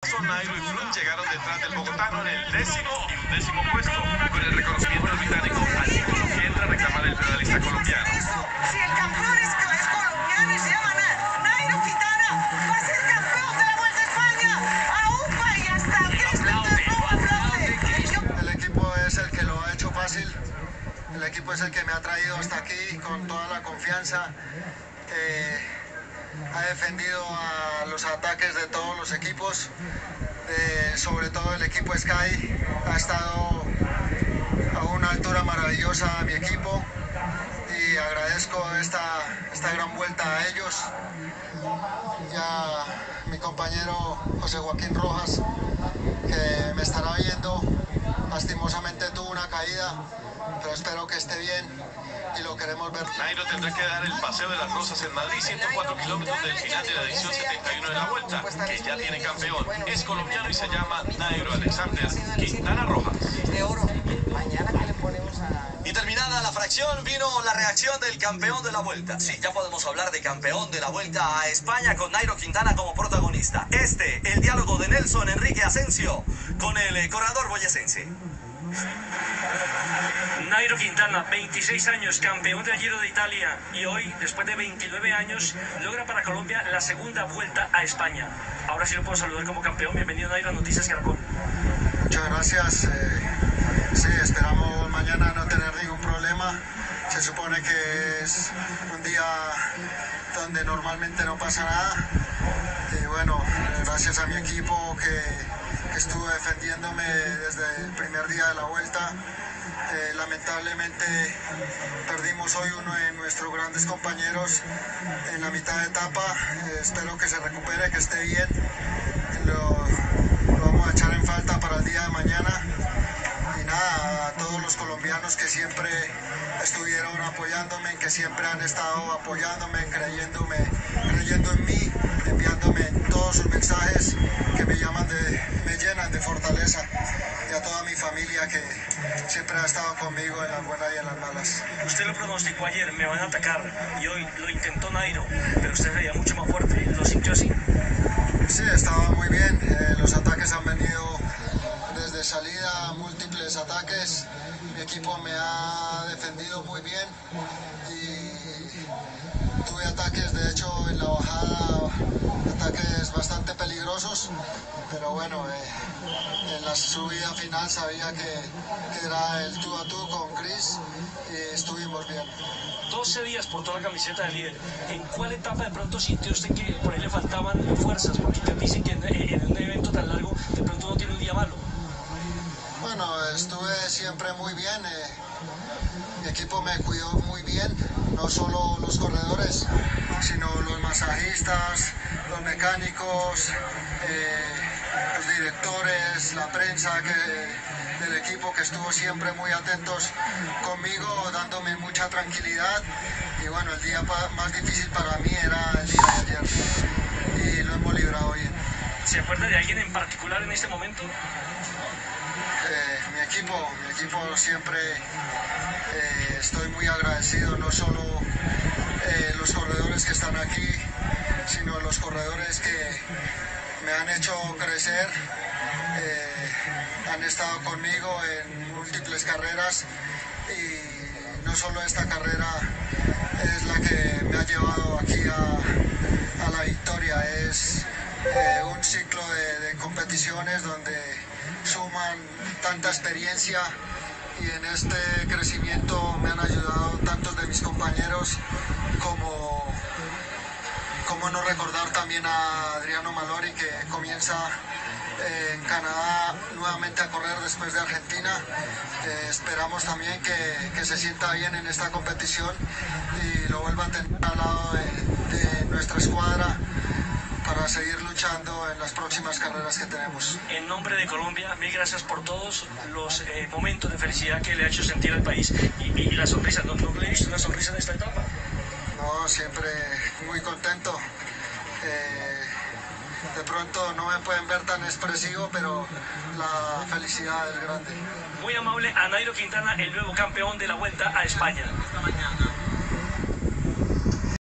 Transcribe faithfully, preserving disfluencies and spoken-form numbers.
Nairo y Froome llegaron detrás del bogotano en el décimo y undécimo puesto, con el reconocimiento del británico al título que entra a reclamar el pedalista colombiano. Si el campeón es, es colombiano y se llama Nairo Quintana, va a ser campeón de la Vuelta a España. ¡Aupa! Y hasta Cristo. El equipo es el que lo ha hecho fácil. El equipo es el que me ha traído hasta aquí con toda la confianza. Eh, ha defendido a los ataques de todos los equipos, eh, sobre todo el equipo Sky. Ha estado a una altura maravillosa a mi equipo y agradezco esta, esta gran vuelta a ellos. Ya mi compañero José Joaquín Rojas, que me estará viendo, lastimosamente tuvo una caída, pero espero que esté bien y lo queremos ver. Nairo tendrá que dar el paseo de las Rosas en Madrid, ciento cuatro kilómetros del final de la edición setenta y uno de la Vuelta, que ya tiene campeón. Es colombiano y se llama Nairo Alexander Quintana Rojas. De oro. Mañana que le ponemos a... Y terminada la fracción vino la reacción del campeón de la Vuelta. Sí, ya podemos hablar de campeón de la Vuelta a España con Nairo Quintana como protagonista. Este, el diálogo de Nelson Enrique Asensio con el corredor boyacense. Nairo Quintana, veintiséis años, campeón del Giro de Italia, y hoy, después de veintinueve años, logra para Colombia la segunda Vuelta a España. Ahora sí lo puedo saludar como campeón. Bienvenido, Nairo, a Noticias Caracol. Muchas gracias. Eh, sí, esperamos mañana no tener ningún problema. Se supone que es un día donde normalmente no pasa nada. Y bueno, gracias a mi equipo que, que estuvo defendiéndome desde el primer día de la Vuelta. Eh, lamentablemente perdimos hoy uno de nuestros grandes compañeros en la mitad de etapa. Eh, espero que se recupere, que esté bien. Lo, lo vamos a echar en falta para el día de mañana. Y nada, a todos los colombianos que siempre estuvieron apoyándome, que siempre han estado apoyándome, creyéndome, creyendo en mí, enviándome todos sus mensajes que me llaman de, me llenan de fortaleza. Y a toda mi familia que siempre ha estado conmigo en las buenas y en las malas. Usted lo pronosticó ayer, me van a atacar, y hoy lo intentó Nairo, pero usted sería mucho más fuerte. ¿Lo sintió así? Sí, estaba muy bien. Eh, los ataques han venido desde salida, múltiples ataques. Mi equipo me ha defendido muy bien y tuve ataques, de hecho, en la bajada, ataques bastante peligrosos, pero bueno, eh, en la subida final sabía que, que era el tú a tú con Chris y estuvimos bien. doce días por toda la camiseta de líder. ¿En cuál etapa de pronto sintió usted que por ahí le faltaban fuerzas? Porque te dicen que en, en un evento tan largo de pronto no tiene un día malo. Bueno, estuve siempre muy bien. Eh, mi equipo me cuidó muy bien, no solo los corredores, sino los masajistas, los mecánicos, eh, los directores, la prensa que, del equipo que estuvo siempre muy atentos conmigo, dándome mucha tranquilidad. Y bueno, el día pa más difícil para mí era el día de ayer y lo hemos librado bien. ¿Se acuerda de alguien en particular en este momento? Eh, mi equipo, mi equipo siempre eh, estoy muy agradecido, no solo eh, los corredores que están aquí, sino los corredores que me han hecho crecer, eh, han estado conmigo en múltiples carreras y no solo esta carrera es la que me ha llevado aquí a, a la victoria, es eh, un ciclo de, de competiciones donde suman tanta experiencia y en este crecimiento me han ayudado tantos de mis compañeros como, como no recordar también a Adriano Malori, que comienza eh, en Canadá nuevamente a correr después de Argentina. Eh, esperamos también que, que se sienta bien en esta competición y lo vuelva a tener al lado de, de nuestra escuadra para seguir luchando en las próximas carreras que tenemos. En nombre de Colombia, mil gracias por todos los eh, momentos de felicidad que le ha hecho sentir al país y, y, y la sonrisa. ¿No, ¿No le he visto una sonrisa en esta etapa? No, siempre muy contento. Eh, de pronto no me pueden ver tan expresivo, pero la felicidad es grande. Muy amable a Nairo Quintana, el nuevo campeón de la Vuelta a España.